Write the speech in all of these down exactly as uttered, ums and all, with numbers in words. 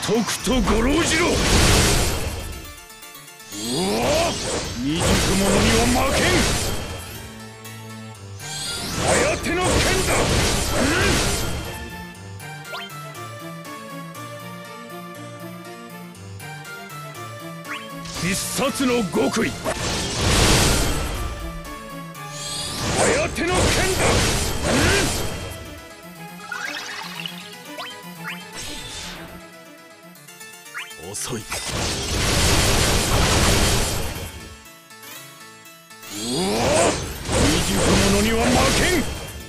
とくとご老次郎。うわ未熟者には負けん。颯の剣だ。必殺の極意。颯の剣だ。遅い。うわ未熟者には負けん。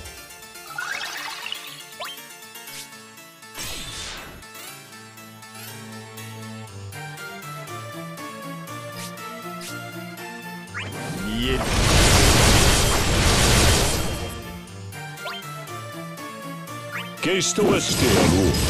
見える。消し飛ばしてやろう。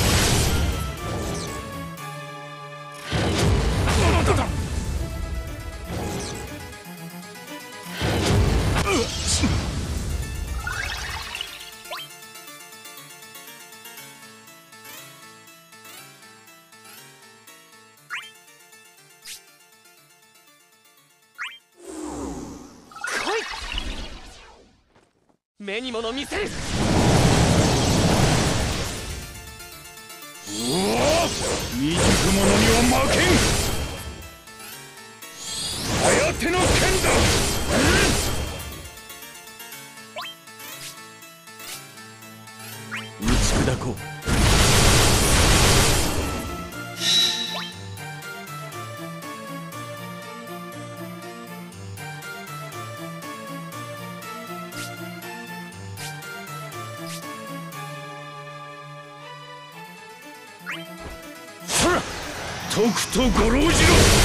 目に物見せる。 うわ未熟者には負けん。颯の剣だ。打ち砕こう。とくとご老次郎。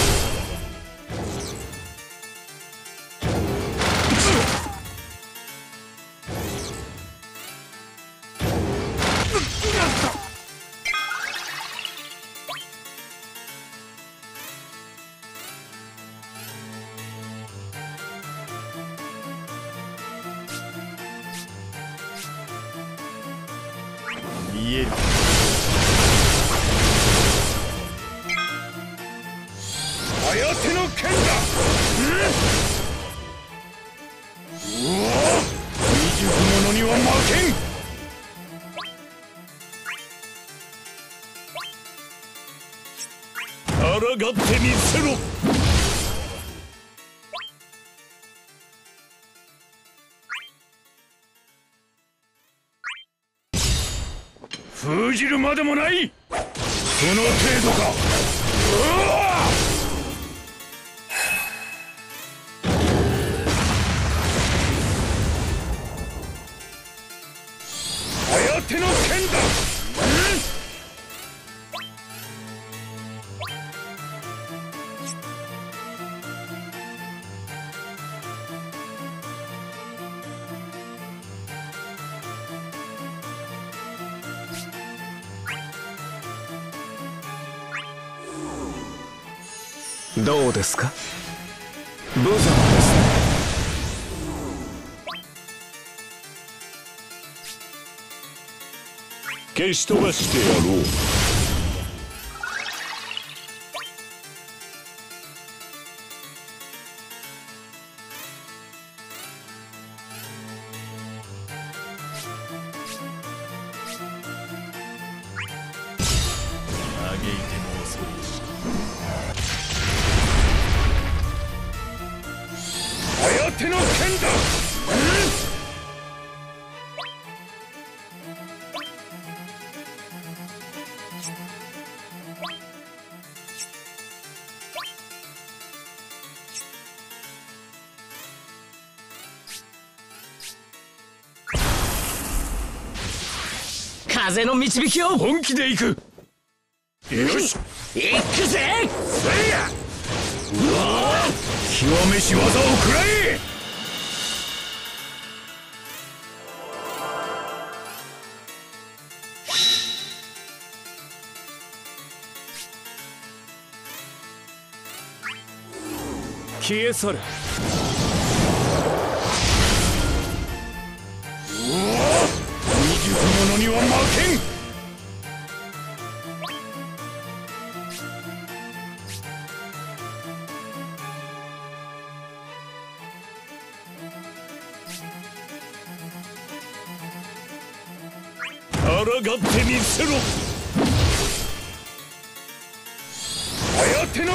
見える。颯の剣だ。うわ未熟者には負けん。抗ってみせろ。封じるまでもない。その程度か。うわ颯の剣だ。 どうですか。無様ですね。 消し飛ばしてやろう。嘆いても遅いし。颯の剣だ。 風の導きを。 本気で行く。よし行くぜ。 せいや。うわ極めし技を食らえ。 消え去る。 うわ未熟者には負けん。 抗ってみせろ。颯の剣だ。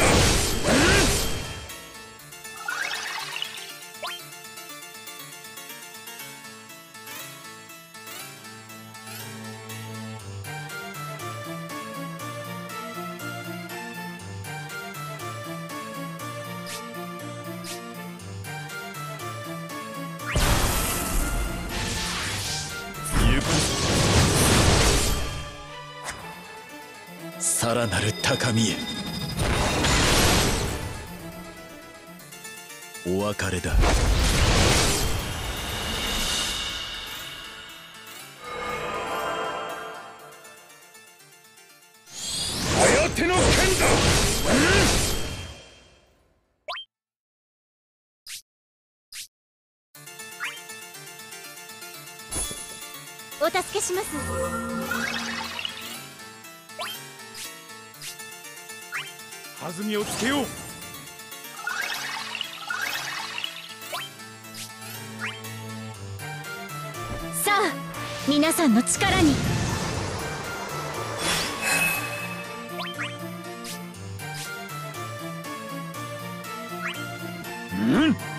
さらなる高みへ。お別れだ。 颯の剣だ。 お助けします。 弾みをつけよう。 さあ皆さんの力に。 うん見切った。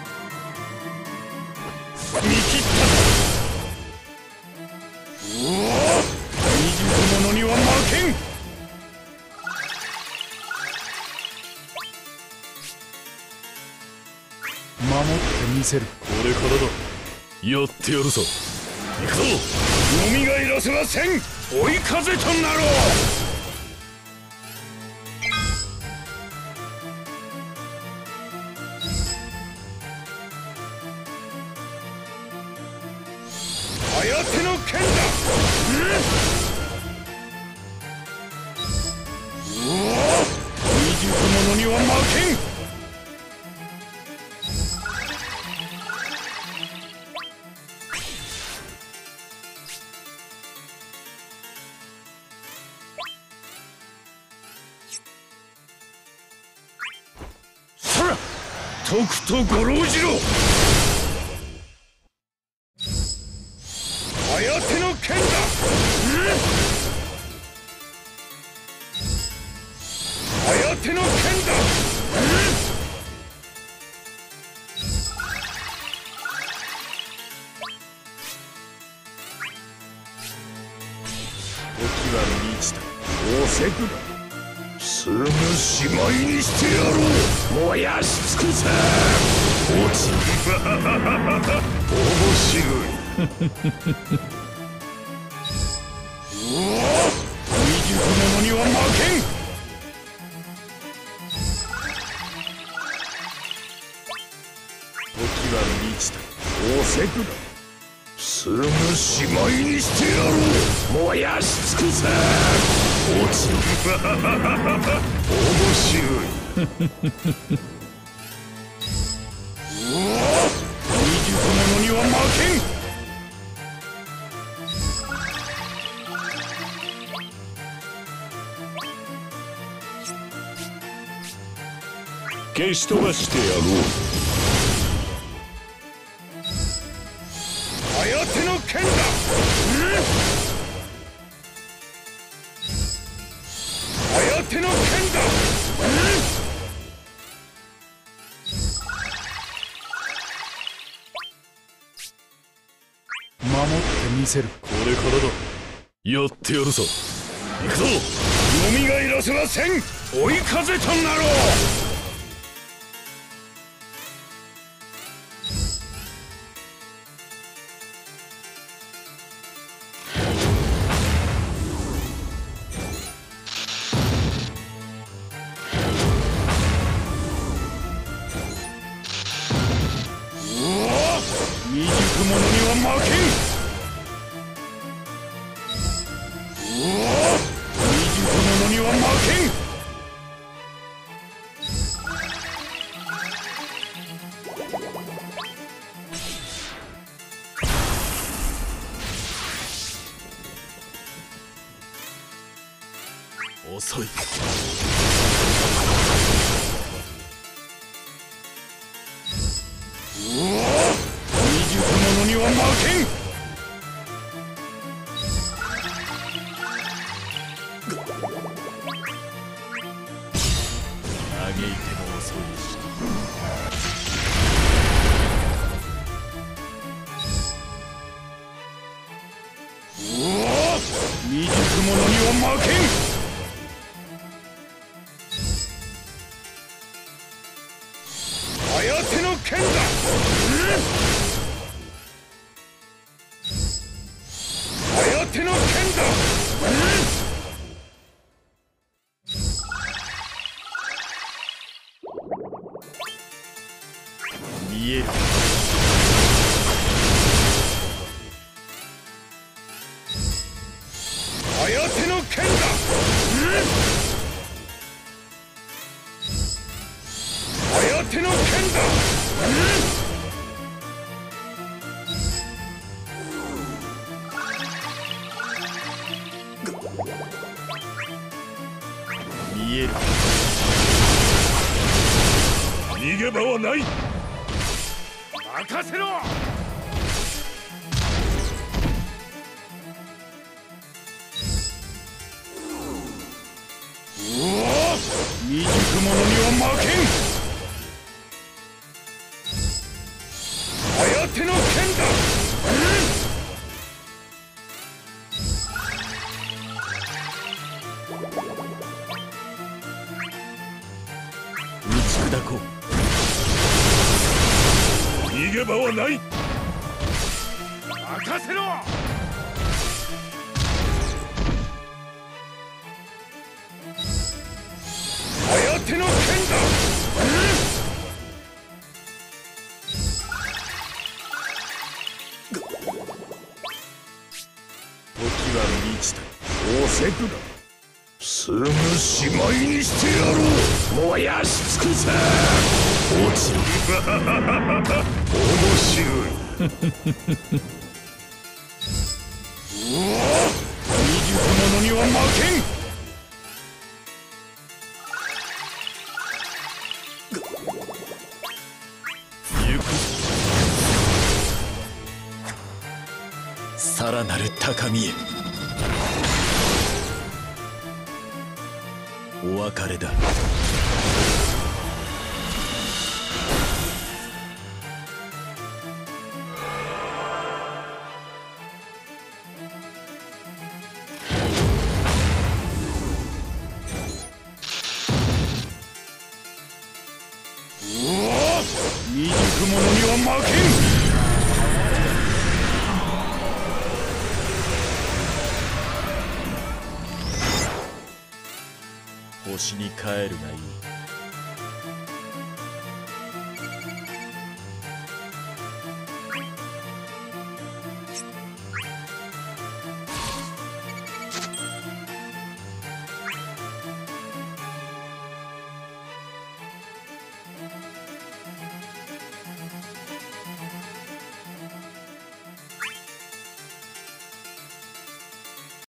おお未熟者には負けん。守ってみせる。これからだ。やってやるぞ。行くぞ。よみがえらせはせん。追い風となろう。颯の剣だ。うお未熟者には負けん。そらとくとご老じろ。颯の剣だ。颯の剣だ。時は満ちた。おせくな。すぐしまいにしてやろう。燃やし尽くせ。落ち面白い。おお未熟者には負けん。時は満ちた。おせくな。すぐしまいにしてやろう。燃やし尽くせ。落ち面白い。おお未熟者には負けん。消し飛ばしてやろう。颯の剣だ。颯の剣だ。守ってみせる。これからだ。やってやるぞ。行くぞ。よみがえらせはせん。追い風となろう。未熟者には負けん。おお未熟者には負けん。遅い。おお未熟者には負けん。 げ場はない。 任せろ。 未熟者には負けん。 颯の剣だ。打ち砕こう。 逃げ場はない。 任せろ。 颯の剣だ。時は満ちた。おせくな。すぐしまいにしてやろう。燃やし尽くせ。落ちろ。面白い。うわ、未熟者には負けん。 さらなる高みへ。お別れだ。 未熟者には負けん。 星に帰るがいい。